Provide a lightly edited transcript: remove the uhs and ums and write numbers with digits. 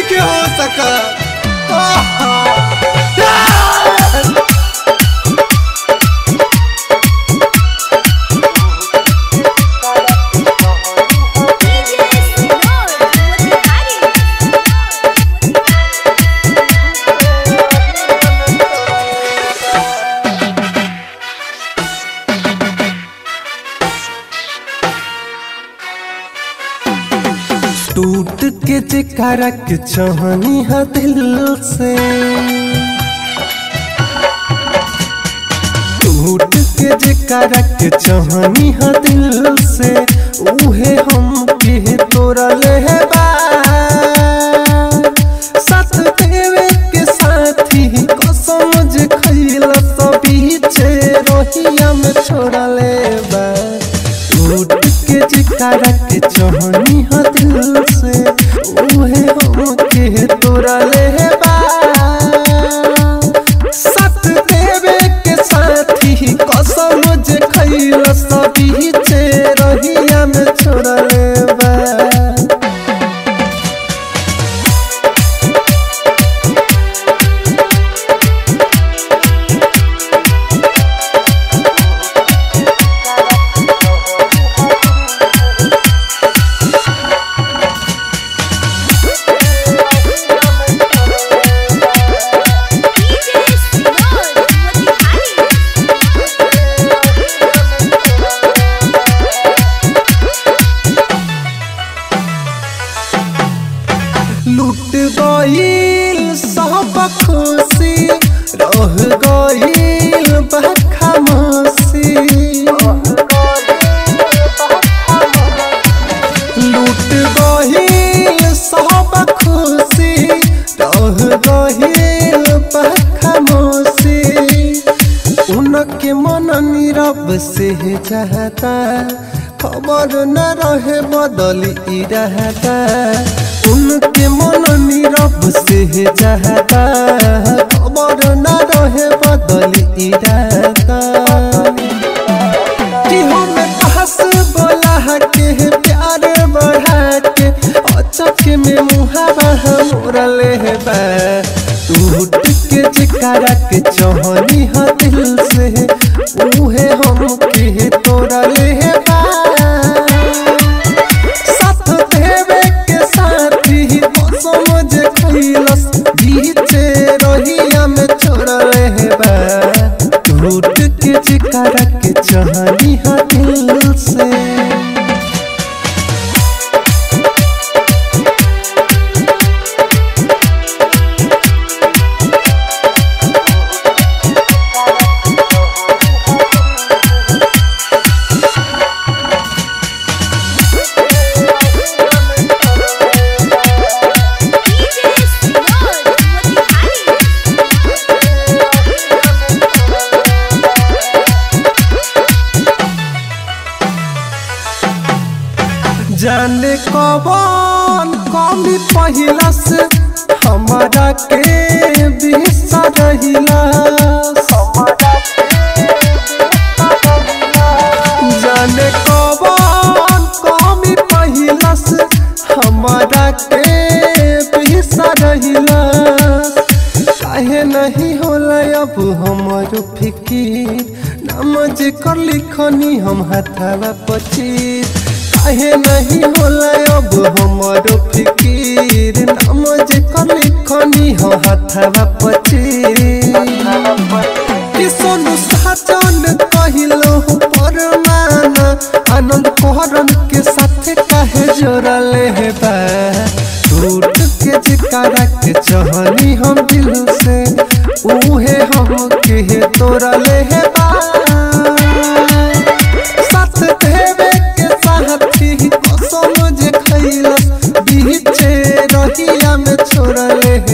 के हो सका। टूट के जिकारा के चाहनी है दिल से, टूट के जिकारा के चाहनी है दिल से, उहे हम के तोरा ले साथ देवे के साथी कसम जे खैला सब बीचे रोहिया में छोड़ा ले। टूट के जिकारा के चाहनी है दिल से, उहे हम के तोरा ले साथ देवे के साथी कसम जे खैला सब बीचे रोहिया में छोड़ा ले। लूट गईल सब खुशी, रह गईल बखामोशी। लूट गईल सब खुशी, रह गईल बखामोशी। उनके मन नीरव से चाहता, खबर न रहे बदल रहता। उनके मन नीरव से चाहता, खबर न रहे बदल रहता। कि हम पास बोला के प्यार बढ़ा के अचक में मुहावा मोरा ले। टूट के जिकारा के चाहनी है दिल से, उहे हम के तोरा ले बीचे रोहिया में छोड़ा ले। टूट के जिकारा के चाहनी है दिल से। जाने कौन कमी पहिला से हमारा के बिसरहिला। जाने कौन कमी पहिला से हमारा के बिसरहिला। काहे नहीं होला अब हमारो फिकीर, नाम जे कर लिखनी हम हाथवा पचीर। काहे नहीं होला अब हमारो फिकीर, नाम जे कर लिखनी हम हाथवा पचीर। कि सोनू साजन कहिलो परमाना, आनंद कहरन के साथ काहे जोड़ा ले। टूट के जिकारा के चाहनी हम दिल से, उहे हम के तोरा ले। साथ देवे के साथी कसम जे खैला बीचे रोहिया में छोड़ा ले।